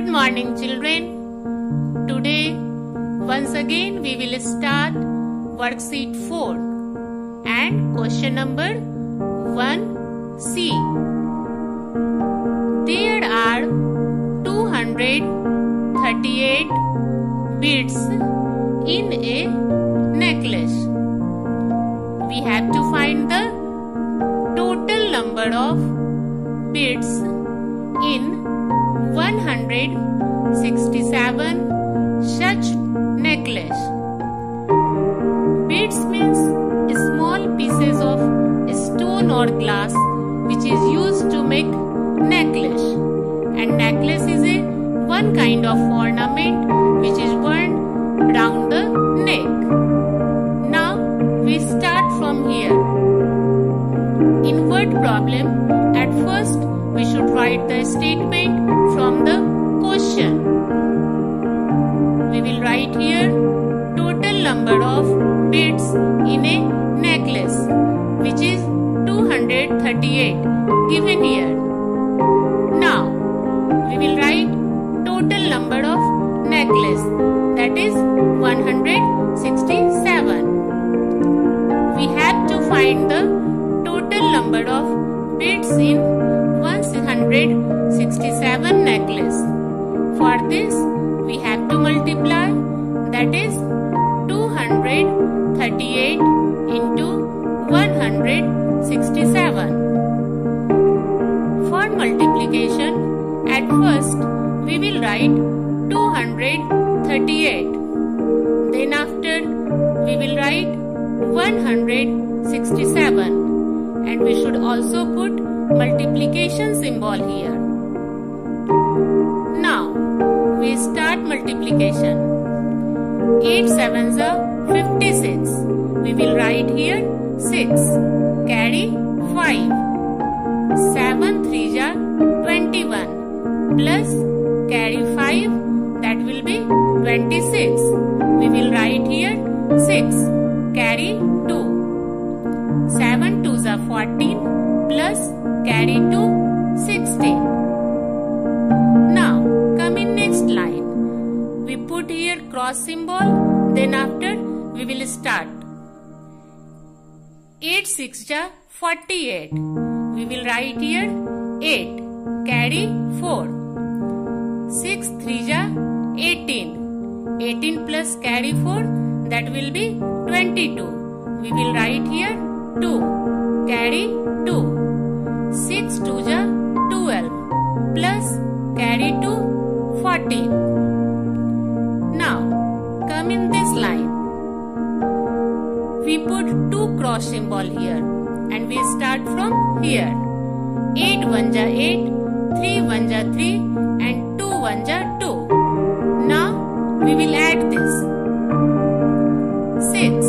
Good morning, children. Today, once again, we will start worksheet 4 and question number 1C. There are 238 beads in a necklace. We have to find the total number of beads in 167 such necklace. Beads means small pieces of stone or glass which is used to make necklace, and necklace is a one kind of ornament which is worn round the neck. Now we start from here. In word problem, at first we should write the statement from the question. We will write here total number of beads in a necklace, which is 238 given here. Now we will write total number of necklace, that is 167. We have to find the total number of beads in 167 necklace. For this, we have to multiply, that is 238 into 167. For multiplication, at first we will write 238. Then after we will write 167, and we should also put multiplication symbol here. Now we start multiplication. 8 sevens are 56. We will write here 6. Carry 5. 7 threes are 21. Plus carry 5, that will be 26. We will write here 6. Carry 2. 7 twos are 14. Plus carry 2, 16. Now come in next line. We put here cross symbol, then after we will start. 8 6 ja 48. We will write here 8. Carry 4. 6 3 ja 18. 18 plus carry 4, that will be 22. We will write here 2. Carry 2. 6 2 ja 12 plus carry 2, 14. Now come in this line. We put 2 cross symbol here and we start from here. 8 1 ja 8, 3 1 ja 3 and 2 1 ja 2. Now we will add this. 6.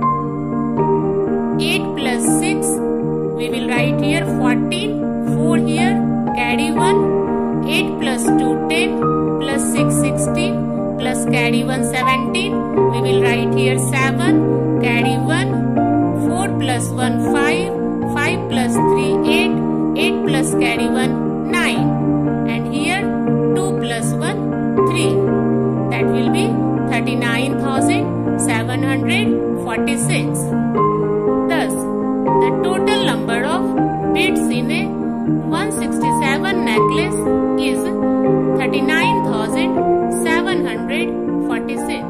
8 plus 6, we will write here 14, 4 here, carry 1, 8 plus 2 10, plus 6 16, plus carry 1 17, we will write here 7, carry 1, 4 plus 1 5, 5 plus 3 8, 8 plus carry 1 9, and here 2 plus 1 3, that will be 39,746. Thus, the total number of beads in a 167 necklace is 39,746.